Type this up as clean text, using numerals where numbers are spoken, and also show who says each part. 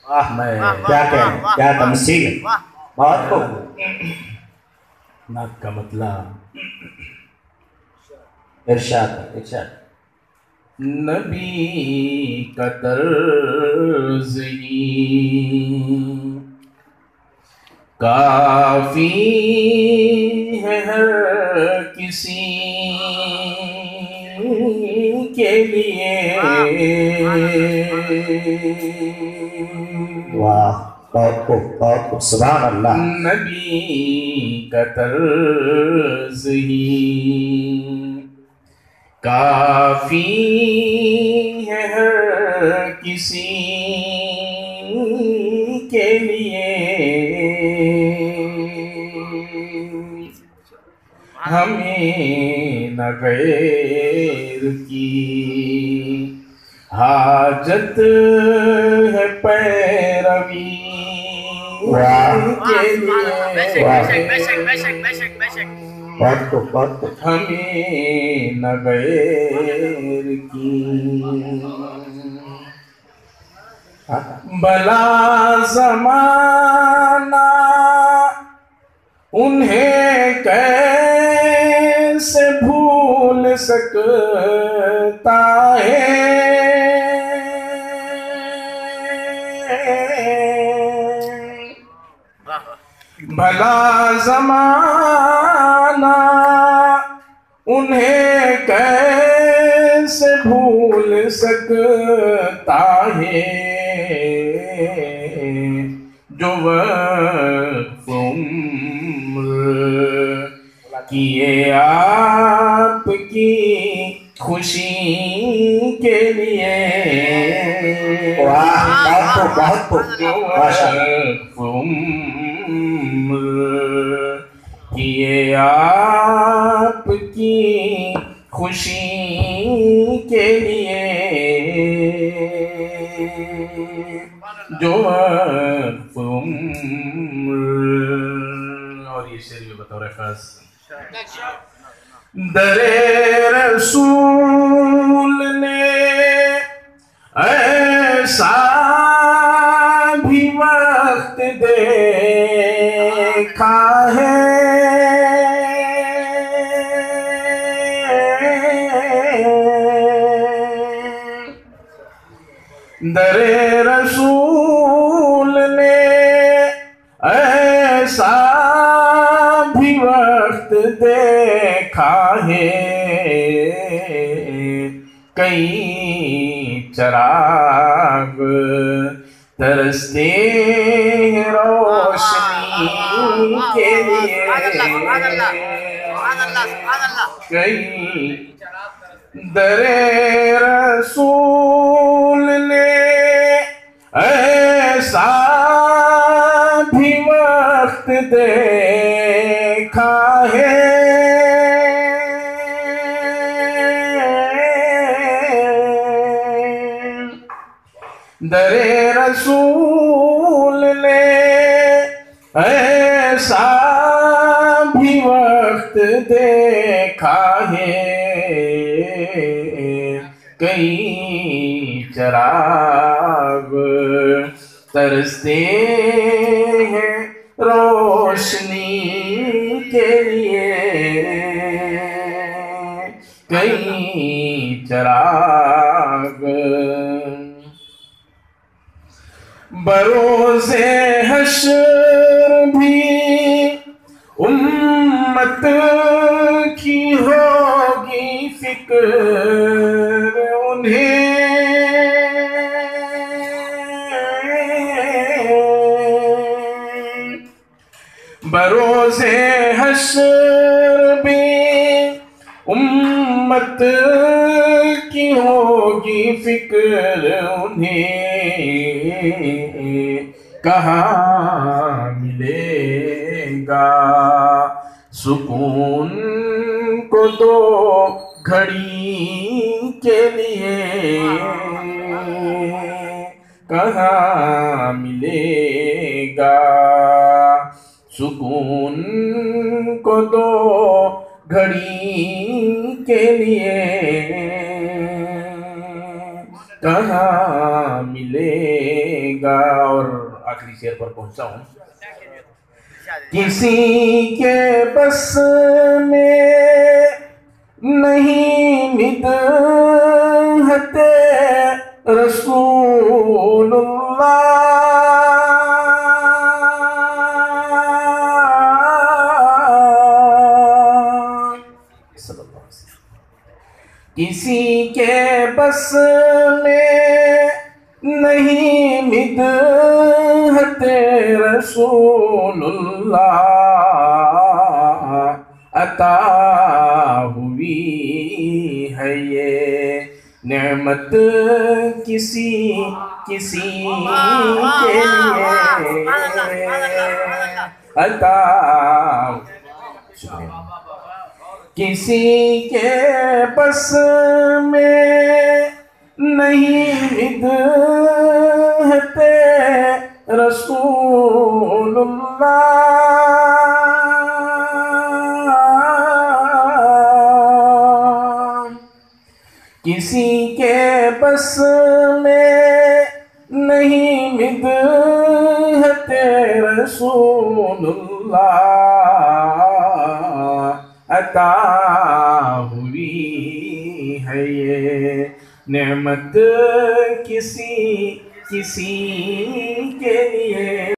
Speaker 1: میں
Speaker 2: کیا کہیں، کیا تمثیل، بہت خوب.
Speaker 1: نعت کا مطلب
Speaker 2: ارشاد ارشاد.
Speaker 1: نبی کا طرز ہی کافی ہے ہر کسی کے لیے.
Speaker 2: واہ، بہت خوب بہت خوب، سبحان اللہ.
Speaker 1: نبی کا طرز ہی کافی ہے ہر کسی کے لیے. ہمیں نہ غیر کی حاجت ہے پیروی کے لیے.
Speaker 2: بہت خوب بہت خوب.
Speaker 1: ہمیں نہ غیر کی بلا زمانہ انہیں کیسے بھول سکتا ہے. بھلا زمانہ انہیں کیسے بھول سکتا ہے جو وقف عمر کیے آپ کی خوشی کے لیے.
Speaker 2: بہت خوب بہت خوب،
Speaker 1: جو
Speaker 2: ماشاء اللہ.
Speaker 1: وقف عمر کیے آپ کی خوشی کے لیے. جو وقف عمر. اور یہ شعر بھی بطور خاص در رسول نے ایسا بھی وقت دیکھا ہے در رسول نے ایسا بھی وقت دیکھا ہے کئی چراغ ترستے ہیں روشنی کے لیے کئی در رسول نے ایسا بھی وقت دیکھا ہے در رسول نے ایسا بھی وقت دیکھا ہے کئی چراغ ترستے ہیں روشنی کے لیے کئی چراغ بروز حشر بھی امت کی ہوگی فکر انہیں بروز حشر بھی امت کی ہوگی فکر انہیں کہاں ملے گا سکون کو دو گھڑی کے لیے کہاں ملے گا سکون کو دو گھڑی کے لیے کہاں ملے گا اور آخری شعر پر پہنچا ہوں. کسی کے بس میں نہیں مدحت رسول اللہ، صلی اللہ علیہ وسلم. کسی کے بس میں نہیں مدحت رسول اللہ، عطا ہوئی ہے یہ نعمت کسی کسی کے لیے عطا. کسی کے بس میں نہیں مدحت رسول اللہ، کسی کے بس میں نہیں مدحت رسول اللہ، عطا ہوئی ہے یہ نعمت کسی کسی کے لیے.